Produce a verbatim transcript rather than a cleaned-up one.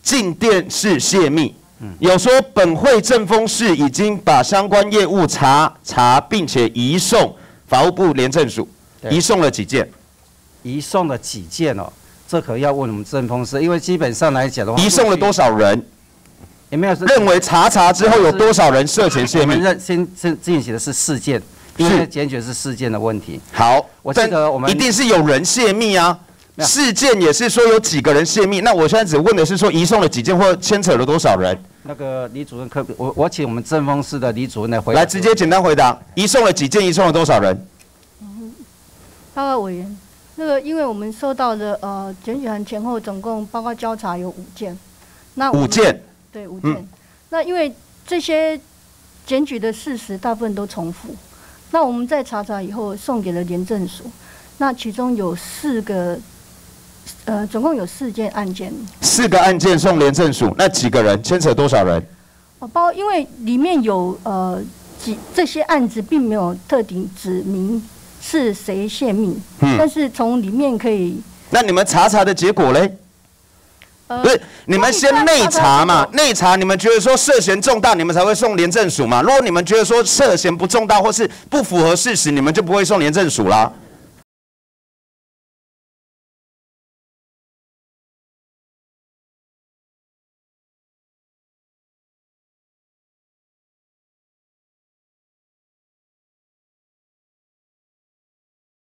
进电视泄密，有说本会政风室已经把相关业务查查，并且移送法务部廉政署，移送了几件？ 移送了几件哦？这可要问我们政风室，因为基本上来讲的话， 移送了多少人？ 也没有认为查查之后有多少人涉嫌泄密？ 我们认先先进行的是事件，因为检举是事件的问题。 好， 我记得我们一定是有人泄密啊。事件也是说有几个人泄密，那我现在只问的是说移送了几件或牵扯了多少人。 那个李主任可我我请我们政风室的李主任来回答。 来，直接简单回答，移送了几件，移送了多少人？ 嗯，报告委员，那个因为我们收到的呃检举函前后总共包括交查有五件，那五件， 对五件。嗯、那因为这些检举的事实大部分都重复，那我们在查查以后送给了廉政署，那其中有四个。呃，总共有四件案件。 四个案件送廉政署，那几个人牵扯多少人？ 哦，包因为里面有呃几这些案子并没有特定指明是谁泄密，嗯，但是从里面可以。 那你们查查的结果嘞？呃，不是，你们先内查嘛，内查你们觉得说涉嫌重大，你们才会送廉政署嘛。如果你们觉得说涉嫌不重大或是不符合事实，你们就不会送廉政署啦。